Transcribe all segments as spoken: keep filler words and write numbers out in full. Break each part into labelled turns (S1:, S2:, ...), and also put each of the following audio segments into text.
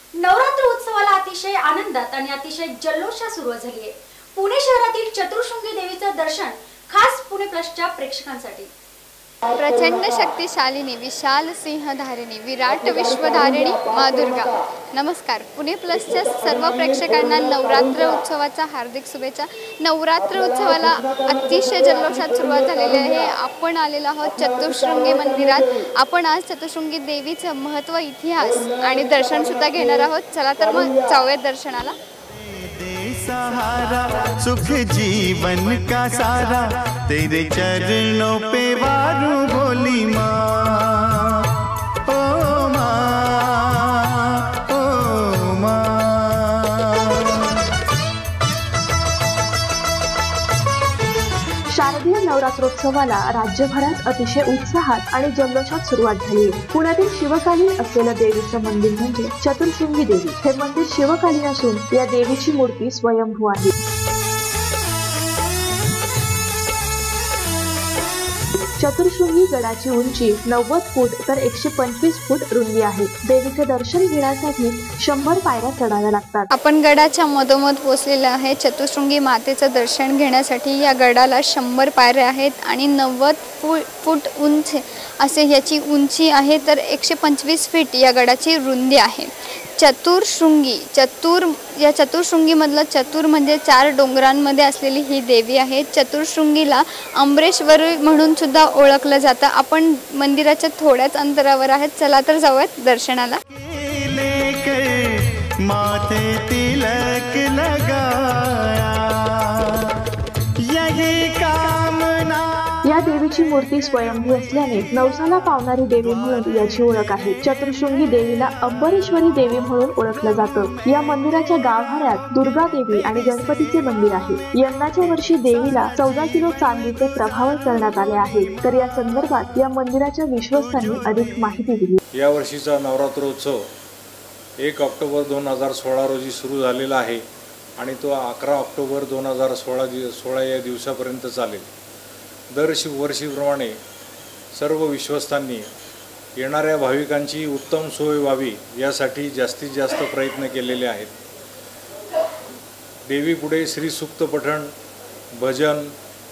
S1: नवरात्र उत्सवाला अतिशय आनंदात आणि अतिशय जल्लोषात सुरुवात झाली आहे। पुणे शहरातील चतुर्शृंगी देवीचं दर्शन खास पुणे प्लसच्या प्रेक्षकांसाठी।
S2: प्रचंड शक्तिशालिनी विशाल सिंहधारिणी विराट विश्वधारिणी माँ दुर्गा। नमस्कार, पुणे प्लसच्या सर्व प्रेक्षकांना नवरात्र उत्सवाच्या हार्दिक शुभेच्छा। नवरात्र उत्सवाला अतिशय जल्लोषात सुरुवात झालेली आहे। आपण आलेलो आहोत चतुर्शृंगी मंदिरात। आपण आज चतुर्शृंगी देवीचं महत्त्व, इतिहास आणि दर्शन सुद्धा घेणार आहोत। चला तर मग जाऊया दर्शनाला।
S3: सहारा सुख जीवन का सारा तेरे चरणों पे वारूं भोली माँ, ओ माँ, ओ माँ।
S4: शारदीय नवरात्रोत्सवाला राज्यभरात अतिशय उत्साहात आणि जल्लोषात सुरुवात झाली आहे। पुण्यातील शिवकालीन असलेलं देवीचं मंदिर म्हणजे चतुर्शृंगी देवी। हे मंदिर शिवकालीन असून या देवीची मूर्ती स्वयंभू आहे। चतुर्शृंगी गडाची उंची नव्वद फूट तर एकशे पंचवीस फूट रुंदी आहे। देवीचे दर्शन घेण्यासाठी शंभर पायऱ्या चढाव्या लागतात।
S2: आपण गडाच्या मधोमध पोहोचलेले आहे। चतुर्शृंगी मातेचं दर्शन घेण्यासाठी या गडाला शंभर पायऱ्या आहेत आणि नव्वद फूट उंच असे याची उंची आहे, तर एकशे पंचवीस फीट या गडाची रुंदी आहे। चतुर्शृंगी चतुर या चतुर्शृंगीमधलं चतुर म्हणजे चार डोंगरांमध्ये असलेली ही देवी आहे। चतुर्शृंगीला अमरेश्वरी म्हणून सुद्धा ओळखलं जातं। आपण मंदिराच्या थोड्याच अंतरावर आहेत। चला तर जाऊयात दर्शनाला।
S3: माथे तिलक लगाया यही कामना।
S4: या देवीची मूर्ती स्वयंभू असल्याने नवसाला पावणारी देवी म्हणून याची ओळख आहे। चतुर्शृंगी देवीला अंबरेश्वरी देवी म्हणून ओळखलं जातं। या मंदिराच्या गाभाऱ्यात दुर्गा देवी आणि गणपतीचे मंदिर आहे। यंदाच्या वर्षी देवीला चौदा किलो चांदीचे प्रभावळ करण्यात आले आहे। तर या संदर्भात या मंदिराच्या विश्वस्तांनी अधिक माहिती दिली।
S5: या वर्षीचा नवरात्रोत्सव एक ऑक्टोबर दोन हजार सोळा रोजी सुरू झालेला आहे आणि तो अकरा ऑक्टोबर दोन हजार सोळा सोळा या दिवसापर्यंत चालेल। दर वर्षीप्रमाणे सर्व विश्वस्तांनी येणाऱ्या भाविकांची उत्तम सोय व्हावी यासाठी जास्तीत जास्त प्रयत्न केलेले आहेत। देवीपुढे श्रीसूक्त पठण, भजन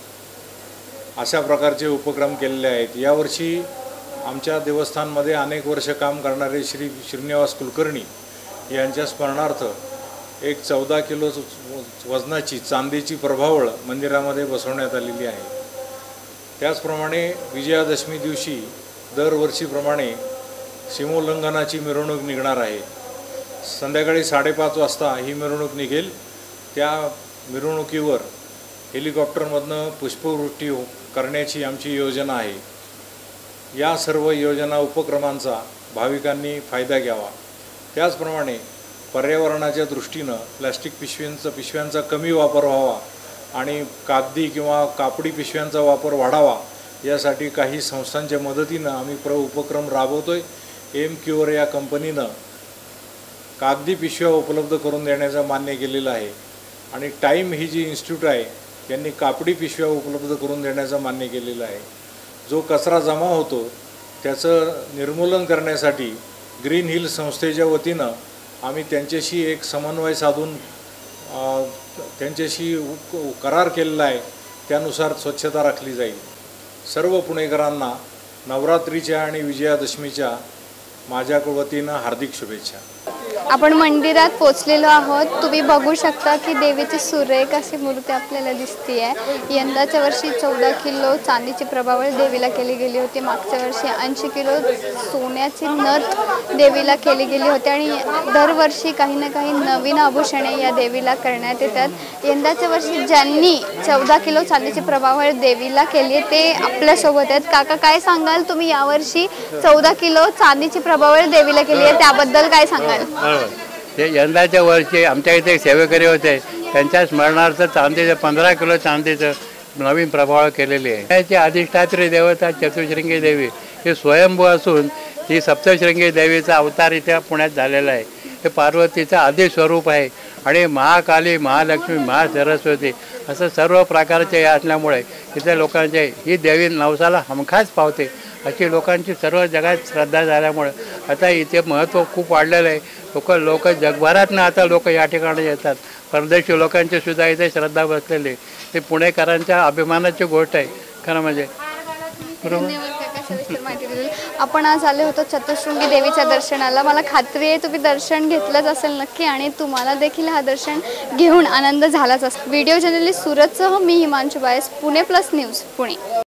S5: अशा प्रकारचे उपक्रम केलेले आहेत। यावर्षी आमच्या देवस्थानमध्ये अनेक वर्ष काम करणारे श्री श्रीनिवास कुलकर्णी यांच्या स्मरणार्थ एक चौदा किलो वजनाची चांदीची प्रभावळ मंदिरामध्ये बसवण्यात आलेली आहे। त्याचप्रमाणे विजयादशमी दिवशी दरवर्षीप्रमाणे सीमोल्लंघनाची मिरवणूक निघणार आहे। संध्याकाळी साडेपाच वाजता ही मिरवणूक निघेल। त्या मिरवणुकीवर हेलिकॉप्टरमधनं पुष्पवृष्टी करण्याची आमची योजना आहे। या सर्व योजना उपक्रमांचा भाविकांनी फायदा घ्यावा। त्याचप्रमाणे पर्यावरणाच्या दृष्टीनं प्लास्टिक पिशव्यांचा पिशव्यांचा कमी वापर व्हावा आणि कागदी किंवा कापडी पिशव्यांचा वापर वाढावा यासाठी काही संस्थांच्या मदतीनं आम्ही प्र उपक्रम राबवतोय। एम क्यूअर या कंपनीनं कागदी पिशव्या उपलब्ध करून देण्याचं मान्य केलेलं आहे आणि टाईम ही जी इन्स्टिट्यूट आहे यांनी कापडी पिशव्या उपलब्ध करून देण्याचं मान्य केलेलं आहे। जो कचरा जमा होतो त्याचं निर्मूलन करण्यासाठी ग्रीन हिल संस्थेच्या वतीनं आम्ही त्यांच्याशी एक समन्वय साधून त्यांच्याशी करार केलेला आहे। त्यानुसार स्वच्छता राखली जाईल। सर्व पुणेकरांना नवरात्रीच्या आणि विजयादशमीच्या माझ्या वतीनं हार्दिक शुभेच्छा।
S2: आपण मंदिरात पोहोचलेलो आहोत। तुम्ही बघू शकता की देवीची सुरेख अशी मूर्ती आपल्याला दिसते। यंदाच्या वर्षी चौदा किलो चांदीची प्रभावळ देवीला केली गेली होती। मागच्या वर्षी ऐंशी किलो सोन्याची नथ देवीला केली गेली होती आणि दरवर्षी काही ना काही नवीन आभूषणे या देवीला करण्यात येतात। यंदाच्या वर्षी ज्यांनी चौदा किलो चांदीची प्रभावळ देवीला केली ते आपल्यासोबत आहेत। काका, काय सांगाल तुम्ही? यावर्षी चौदा किलो चांदीची प्रभावळ देवीला केली आहे, त्याबद्दल काय सांगाल?
S6: ते यंदाच्या वर्षी आमच्या इथे एक सेवेकरी होते, त्यांच्या स्मरणार्थ चांदीचं पंधरा किलो चांदीचं नवीन प्रभाव केलेली आहे। त्याची अधिष्ठात्री देवता चतुर्शृंगी देवी ही स्वयंभू असून ही सप्तशृंगी देवीचा अवतार इथे पुण्यात झालेला आहे। हे पार्वतीचं आदि स्वरूप आहे आणि महाकाली, महालक्ष्मी, महासरस्वती असं सर्व प्रकारचे असल्यामुळे इथे लोकांचे ही देवी नवसाला हमखास पावते अशी लोकांची सर्व जगात श्रद्धा झाल्यामुळे आता इथे महत्त्व खूप वाढलेलं आहे. लोक लोक जगभरातनं आता लोक या ठिकाणी येतात. परदेशी लोकांची सुद्धा इथे श्रद्धा बसलेली. हे पुणेकरांच्या अभिमानाची गोष्ट आहे खरं म्हणजे.
S2: धन्यवाद काका सविस्तर माहिती दिली. आपण आज आले होतो चतुशृंगी देवीच्या दर्शनाला. मला खात्री आहे तुम्ही दर्शन घेतलंच असेल नक्की आणि तुम्हाला देखील हा दर्शन घेऊन आनंद झालाच असेल. व्हिडिओ जर्नलिस्ट सुरतसह मी हिमांशू बायस, पुणे प्लस न्यूज, पुणे.